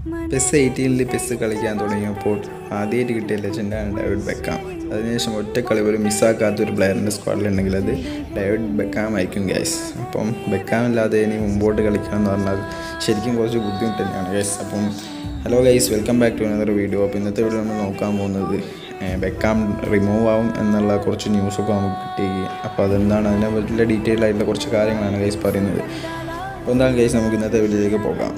PES 18 PES കളിക്കാൻ തുടങ്ങിയപ്പോൾ ആദ്യമായിട്ട് കിട്ടിയ ലെജൻഡാണ് ഡേവിഡ് ബെക്കാം. അതിനുശേഷം ഒറ്റ കളി പോലും മിസ്സാക്കാത്തൊരു പ്ലെയറിൻ്റെ സ്ക്വാഡിലുണ്ടെങ്കിൽ അത് ഡേവിഡ് ബെക്കാം ആയിരിക്കും ഗൈസ്. അപ്പം ബെക്കാം ഇല്ലാതെ ഇനി മുമ്പോട്ട് കളിക്കണം എന്ന് പറഞ്ഞാൽ ശരിക്കും കുറച്ച് ബുദ്ധിമുട്ട് തന്നെയാണ് ഗൈസ്. അപ്പം hello guys, welcome back to another video. അപ്പോൾ ഇന്നത്തെ വീഡിയോ നമ്മൾ നോക്കാൻ പോകുന്നത് ബെക്കാം റിമൂവ് ആവും എന്നുള്ള കുറച്ച് ന്യൂസൊക്കെ നമുക്ക് കിട്ടി. അപ്പോൾ അതെന്താണ്, അതിനെ പറ്റിയുള്ള ഡീറ്റെയിൽ ആയിട്ടുള്ള കുറച്ച് കാര്യങ്ങളാണ് ഗൈസ് പറയുന്നത്. അപ്പോൾ എന്താണ് ഗൈസ്, നമുക്ക് ഇന്നത്തെ വീഡിയോയിലേക്ക് പോകാം.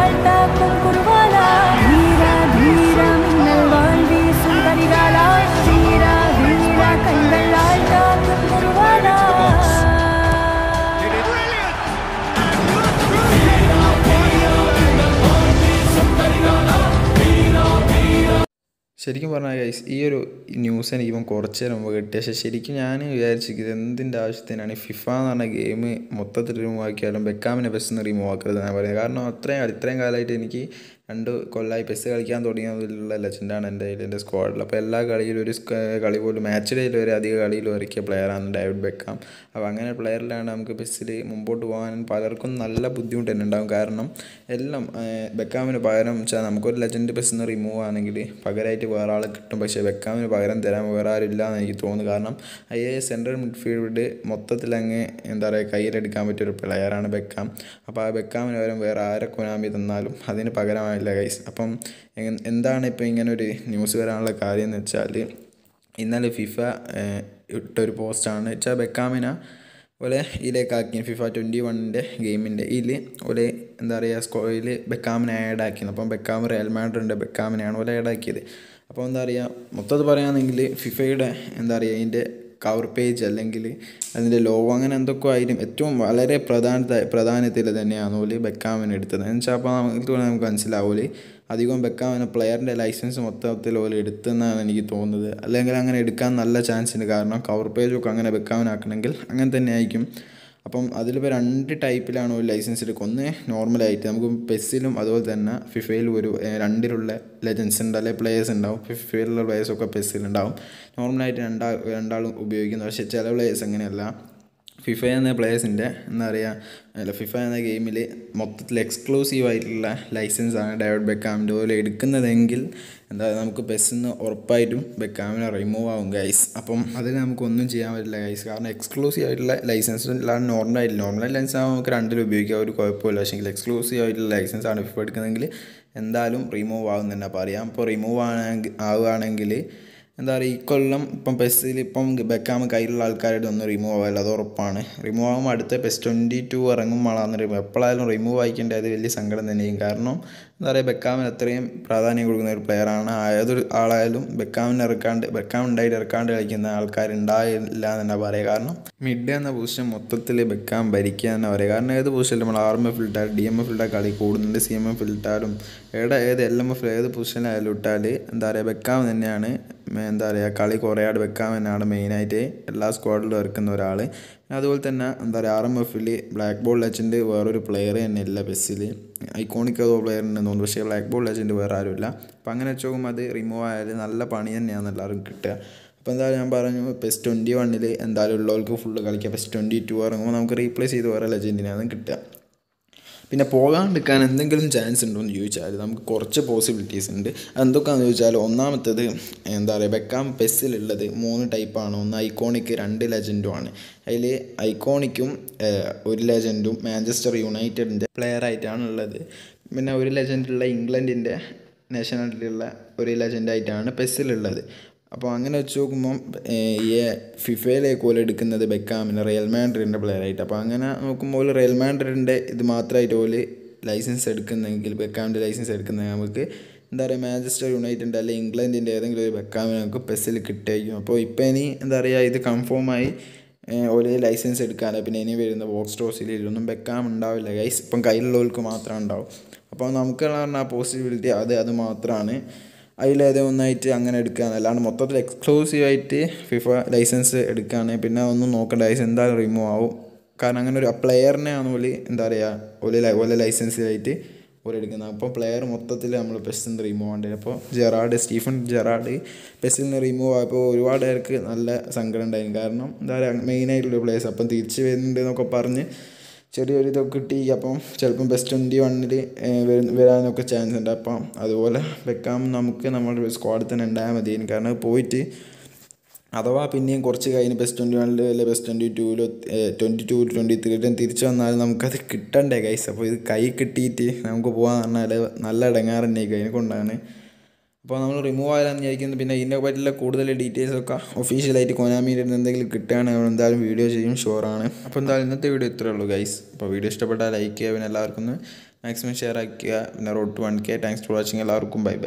ശരിക്കും പറഞ്ഞാൽ ഗൈസ്, ഈ ഒരു ന്യൂസ് എനിക്കിപ്പം കുറച്ച് നേരം മുമ്പ് കിട്ടി. പക്ഷേ ശരിക്കും ഞാൻ വിചാരിച്ചിരിക്കുന്നത് എന്തിൻ്റെ ആവശ്യത്തിനാണ് ഫിഫ എന്ന് പറഞ്ഞ ഗെയിം മൊത്തത്തിൽ റിമൂവ് ആക്കിയാലും ബെക്കാമിനെ പെസ് നിന്ന് റിമൂവ് ആക്കരുത് ഞാൻ പറയുന്നത്. കാരണം ഇത്രയും കാലമായിട്ട് എനിക്ക് 2 കൊല്ലമായി പെസ് കളിക്കാൻ തുടങ്ങിയതിലുള്ള ലെജൻഡാണ് എൻ്റെ സ്ക്വാഡിൽ. അപ്പോൾ എല്ലാ കളിയിലും ഒരു കളി പോലും മാച്ച് ഡേയിൽ വരെ അധിക കളിയിൽ ഇറക്കിയ പ്ലെയറാണ് ഡേവിഡ് ബെക്കാം. അപ്പോൾ അങ്ങനെ പ്ലെയറിലാണ് നമുക്ക് പെസ്സിൽ മുമ്പോട്ട് പോകാൻ പലർക്കും നല്ല ബുദ്ധിമുട്ട് തന്നെ ഉണ്ടാകും. കാരണം എല്ലാം ബെക്കാമിന് പകരം വെച്ചാൽ നമുക്കൊരു ലെജൻഡ് പെസ് നിന്ന് റിമൂവ് ആണെങ്കിൽ പകരമായിട്ട് വേറെ ആൾ കിട്ടും. പക്ഷേ ബെക്കാമിന് പകരം തരാൻ വേറെ ആരും ഇല്ല എന്ന് എനിക്ക് തോന്നുന്നു. കാരണം സെൻട്രൽ മിഡ്ഫീൽഡ് മൊത്തത്തിൽ അങ്ങ് എന്താ പറയുക കയ്യിലെടുക്കാൻ പറ്റിയൊരു പ്ലെയറാണ് ബെക്കാം. അപ്പോൾ ആ ബെക്കാമിന് പകരം വേറെ ആരെ കൊനാമി തന്നാലും അതിന് പകരമായി ഗൈസ്. അപ്പം എന്താണ് ഇപ്പോൾ ഇങ്ങനെ ഒരു ന്യൂസ് വരാനുള്ള കാര്യം എന്ന് വെച്ചാൽ, ഇന്നലെ ഫിഫ ഇട്ടൊരു പോസ്റ്റാണ് വെച്ചാൽ ബെക്കാമിനെ ഓലെ ഇതിലേക്കാക്കി ഫിഫ 21 ഗെയിമിൻ്റെ ഇതിൽ ഓലെ എന്താ പറയുക സ്കോയിൽ ബെക്കാമിനെ ആഡാക്കിയത്. അപ്പം ബെക്കാം റയൽ മാഡ്രിഡിൻ്റെ ബെക്കാമിനെയാണ് ഓലെ ആഡാക്കിയത്. അപ്പോൾ എന്താ പറയുക മൊത്തത്തിൽ പറയുകയാണെങ്കിൽ ഫിഫയുടെ എന്താ പറയുക അതിൻ്റെ കവർ പേജ് അല്ലെങ്കിൽ അതിൻ്റെ ലോഗോ അങ്ങനെ എന്തൊക്കെ ആയാലും ഏറ്റവും വളരെ പ്രാധാന്യത്തിൽ തന്നെയാണ് ഓല് ബെക്കാമിന് എടുത്തത് എന്ന് വെച്ചാൽ. അപ്പോൾ നമുക്ക് മനസ്സിലാവൂല് അധികം ബെക്കാമിന് പ്ലെയറിൻ്റെ ലൈസൻസ് മൊത്തത്തിൽ ഓല് എടുത്തെന്നാണ് എനിക്ക് തോന്നുന്നത്. അല്ലെങ്കിൽ അങ്ങനെ എടുക്കാൻ നല്ല ചാൻസ് ഉണ്ട്. കാരണം കവർ പേജൊക്കെ അങ്ങനെ ബെക്കാമിനാക്കണമെങ്കിൽ അങ്ങനെ തന്നെ ആയിരിക്കും. അപ്പം അതിലിപ്പോൾ 2 ടൈപ്പിലാണ് ഒരു ലൈസൻസ് എടുക്കുക. ഒന്ന് നോർമലായിട്ട് നമുക്ക് പെസ്സിലും അതുപോലെ തന്നെ ഫിഫയിലും ഒരു 2ലുള്ള ലെജൻസ് ഉണ്ട്, അല്ലെങ്കിൽ പ്ലേയേഴ്സ് ഉണ്ടാവും. ഫിഫയിലുള്ള പ്ലേയേഴ്സൊക്കെ പെസ്സിലുണ്ടാവും. നോർമലായിട്ട് രണ്ടാളും ഉപയോഗിക്കുന്നത്. പക്ഷേ ചില പ്ലേയേഴ്സ് അങ്ങനെയല്ല. ഫിഫ എന്ന പ്ലേയേഴ്സിൻ്റെ എന്താ പറയുക ഫിഫ എന്ന ഗെയിമിൽ മൊത്തത്തിൽ എക്സ്ക്ലൂസീവായിട്ടുള്ള ലൈസൻസാണ് ഡേവിഡ് ബെക്കാമിൻ്റെ പോലെ എടുക്കുന്നതെങ്കിൽ എന്താ നമുക്ക് പെസ്സിന്ന് ഉറപ്പായിട്ടും ബെക്കാമിനെ റിമൂവ് ആവും ഗൈസ്. അപ്പം അതിൽ നമുക്കൊന്നും ചെയ്യാൻ പറ്റില്ല ഗൈസ്. കാരണം എക്സ്ക്ലൂസീവ് ആയിട്ടുള്ള ലൈസൻസ് അല്ലാതെ നോർമൽ ലൈസൻസ് ആകുമ്പോൾ നമുക്ക് 2 ഉപയോഗിക്കാം, ഒരു കുഴപ്പമില്ല. പക്ഷേ എക്സ്ക്ലൂസീവ് ആയിട്ടുള്ള ലൈസൻസാണ് ഫിഫ എടുക്കുന്നതെങ്കിൽ എന്തായാലും റിമൂവ് ആകും തന്നെ പറയാം. അപ്പോൾ റിമൂവ് ആവുകയാണെങ്കിൽ എന്താ പറയുക ഈ കൊല്ലം ഇപ്പം പെസ്സിൽ ഇപ്പം ബെക്കാം കയ്യിലുള്ള ആൾക്കാരുടെ ഒന്നും റിമൂവ് ആവില്ല, അത് ഉറപ്പാണ്. റിമൂവ് ആകുമ്പോൾ അടുത്ത PES 22 ഇറങ്ങുമ്പോഴാണ് എപ്പോഴായാലും റിമൂവ് ആയിക്കേണ്ടത്. അത് വലിയ സങ്കടം തന്നെയും. കാരണം എന്താ പറയുക ബെക്കാമിന് അത്രയും പ്രാധാന്യം കൊടുക്കുന്ന ഒരു പ്ലെയറാണ്. ഏതൊരു ആളായാലും ബെക്കാം ഉണ്ടായിട്ട് ഇറക്കാണ്ട് കളിക്കുന്ന ആൾക്കാരുണ്ടായില്ല എന്ന് തന്നെ പറയുക. കാരണം മിഡ് എന്ന പൊസിഷൻ മൊത്തത്തിൽ ബെക്കാം ഭരിക്കുക തന്നെ പറയുക. കാരണം ഏത് പൊസിഷനിൽ നമ്മൾ RMF ഇട്ടാൽ DMF ഇട്ടാൽ കളി കൂടുന്നുണ്ട്, CMF ഇട്ടാലും ഏത് LMF ഏത് പൊസിഷനിലായാലും ഇട്ടാൽ എന്താ പറയുക ബെക്കാം തന്നെയാണ് എന്താ പറയുക കളി കുറയാതെ ബെക്കാം തന്നെയാണ് മെയിനായിട്ട് എല്ലാ സ്ക്വാഡിലും ഇറക്കുന്ന ഒരാൾ. അതുപോലെ തന്നെ എന്താ പറയുക RMFൽ ബ്ലാക്ക് ബോൾ ലെജൻഡ് വേറൊരു പ്ലെയർ തന്നെ ഇല്ല പെസ്സിൽ. ഐക്കോണിക് ഏതോ പ്ലെയർ ഉണ്ടെന്ന് തോന്നുന്നു, പക്ഷേ ബ്ലാക്ക് ബോൾ ലെജൻഡ് വേറെ ആരുമില്ല. അപ്പോൾ അങ്ങനെ വെച്ച് നോക്കുമ്പോൾ അത് റിമൂവ് ആയാൽ നല്ല പണി തന്നെയാണ് എല്ലാവരും കിട്ടുക. അപ്പോൾ എന്തായാലും ഞാൻ പറഞ്ഞു PES 21 എന്തായാലും ഉള്ളവർക്ക് ഫുള്ള് കളിക്കുക. PES 22 ഇറങ്ങുമ്പോൾ നമുക്ക് റീപ്ലേസ് ചെയ്ത് വേറെ ലെജൻഡിനാണ് കിട്ടുക. പിന്നെ പോകാണ്ടിരിക്കാൻ എന്തെങ്കിലും ചാൻസ് ഉണ്ടോ എന്ന് ചോദിച്ചാൽ നമുക്ക് കുറച്ച് പോസിബിലിറ്റീസ് ഉണ്ട്. അതെന്തൊക്കെയാണെന്ന് ചോദിച്ചാൽ, ഒന്നാമത്തേത് എന്താ പറയുക ബെക്കാം പെസ്സിലുള്ളത് 3 ടൈപ്പാണ്. ഒന്ന് ഐക്കോണിക്, 2 ലെജൻഡുമാണ്. അതിൽ ഐക്കോണിക്കും 1 ലെജൻഡും മാഞ്ചസ്റ്റർ യുണൈറ്റഡിൻ്റെ പ്ലെയറായിട്ടാണ് ഉള്ളത്. പിന്നെ 1 ലെജൻഡുള്ള ഇംഗ്ലണ്ടിൻ്റെ നാഷണാലിറ്റിയുള്ള 1 ലെജൻഡായിട്ടാണ് പെസ്സിലുള്ളത്. അപ്പോൾ അങ്ങനെ വെച്ച് നോക്കുമ്പം ഈ ഫിഫയിലേക്ക് പോലെ എടുക്കുന്നത് ബെക്കാമിന് റയൽ മാഡ്രിഡിൻ്റെ പ്ലെയറായിട്ട്. അപ്പോൾ അങ്ങനെ നോക്കുമ്പോൾ റയൽ മാഡ്രിഡിൻ്റെ ഇത് മാത്രമായിട്ട് പോലെ ലൈസൻസ് എടുക്കുന്നെങ്കിൽ ബെക്കാമിൻ്റെ ലൈസൻസ് എടുക്കുന്നത് നമുക്ക് എന്താ പറയുക മാഞ്ചസ്റ്റർ യുണൈറ്റഡിൻ്റെ അല്ലെങ്കിൽ ഇംഗ്ലണ്ടിൻ്റെ ഏതെങ്കിലും ഒരു ബെക്കാമിന് നമുക്ക് പെസ്സിൽ കിട്ടുമായിരിക്കും. അപ്പോൾ ഇപ്പോൾ ഇനി എന്താ പറയുക ഇത് കൺഫേമായി ഒരു ലൈസൻസ് എടുക്കാനോ പിന്നെ ഇനി വരുന്ന ബോക്സ് ടോസിൽ ഇതൊന്നും ബെക്കാം ഉണ്ടാവില്ല ഗൈസ്. ഇപ്പം കയ്യിലുള്ളവർക്ക് മാത്രമേ ഉണ്ടാവും. അപ്പോൾ നമുക്കുള്ള പറഞ്ഞാൽ ആ പോസിബിലിറ്റി അത് മാത്രമാണ്. അതിലേതോ ഒന്നായിട്ട് അങ്ങനെ എടുക്കുകയാണ്. അല്ലാണ്ട് മൊത്തത്തിൽ എക്സ്ക്ലൂസീവായിട്ട് ഫിഫ ലൈസൻസ് എടുക്കുകയാണെങ്കിൽ പിന്നെ ഒന്നും നോക്കേണ്ട, ലൈസൻസ് എന്തായാലും റിമൂവ് ആവും. കാരണം അങ്ങനെ ഒരു പ്ലെയറിനെ ആണ് ഓല് എന്താ പറയുക ഓലെ ലൈസൻസിലായിട്ട് ഓല് എടുക്കുന്നത്. അപ്പോൾ പ്ലെയർ മൊത്തത്തിൽ നമ്മൾ പെസ്സിൽ നിന്ന് റിമൂവ് ആവേണ്ടത്. അപ്പോൾ സ്റ്റീഫൻ ജെറാർഡ് പെസ്സിൽ നിന്ന് റിമൂവ് ആയപ്പോൾ ഒരുപാട് പേർക്ക് നല്ല സങ്കടം ഉണ്ടായിരുന്നു. കാരണം എന്താ പറയുക മെയിനായിട്ടുള്ള പ്ലേയേഴ്സ് അപ്പം തിരിച്ച് വരുന്നുണ്ട് എന്നൊക്കെ പറഞ്ഞ് ചെറിയൊരു ഇതൊക്കെ കിട്ടി. അപ്പം ചിലപ്പം ബെസ്റ്റ് 21-ൽ വരാനൊക്കെ ചാൻസ് ഉണ്ട്. അപ്പം അതുപോലെ ബെക്കാം നമുക്ക് നമ്മുടെ സ്ക്വാഡിൽ തന്നെ ഉണ്ടായാൽ മതി. കാരണം പോയിട്ട് അഥവാ പിന്നെയും കുറച്ച് കഴിഞ്ഞ് ബെസ്റ്റ് 21-ൽ അല്ലെങ്കിൽ ബെസ്റ്റ് 22-ലോ 22-23 തിരിച്ചു വന്നാലും നമുക്കത് കിട്ടണ്ടേ ഗൈസ്. അപ്പോൾ ഇത് കൈ കിട്ടിയിട്ട് നമുക്ക് പോകാമെന്ന് പറഞ്ഞാൽ നല്ല ഇടങ്ങാറ് അതിനെ കൊണ്ടാണ്. അപ്പോൾ നമ്മൾ റിമൂവ് ആയാലെന്ന് വിചാരിക്കുന്നത്. പിന്നെ ഇതിനെ പറ്റിയുള്ള കൂടുതൽ ഡീറ്റെയിൽസൊക്കെ ഒഫീഷ്യലായിട്ട് കൊനാമിയിൽ നിന്ന് എന്തെങ്കിലും കിട്ടുകയാണെങ്കിൽ നമ്മൾ എന്തായാലും വീഡിയോ ചെയ്യും, ഷുവറാണ്. അപ്പോൾ എന്തായാലും ഇന്നത്തെ വീഡിയോ ഇത്രയേ ഉള്ളൂ ഗൈസ്. അപ്പോൾ വീഡിയോ ഇഷ്ടപ്പെട്ടാൽ ലൈക്ക് ചെയ്യുക, പിന്നെ എല്ലാവർക്കും മാക്സിമം ഷെയർ ആക്കുക. പിന്നെ road to 1K. Thanks for watching. എല്ലാവർക്കും ബൈ ബൈ.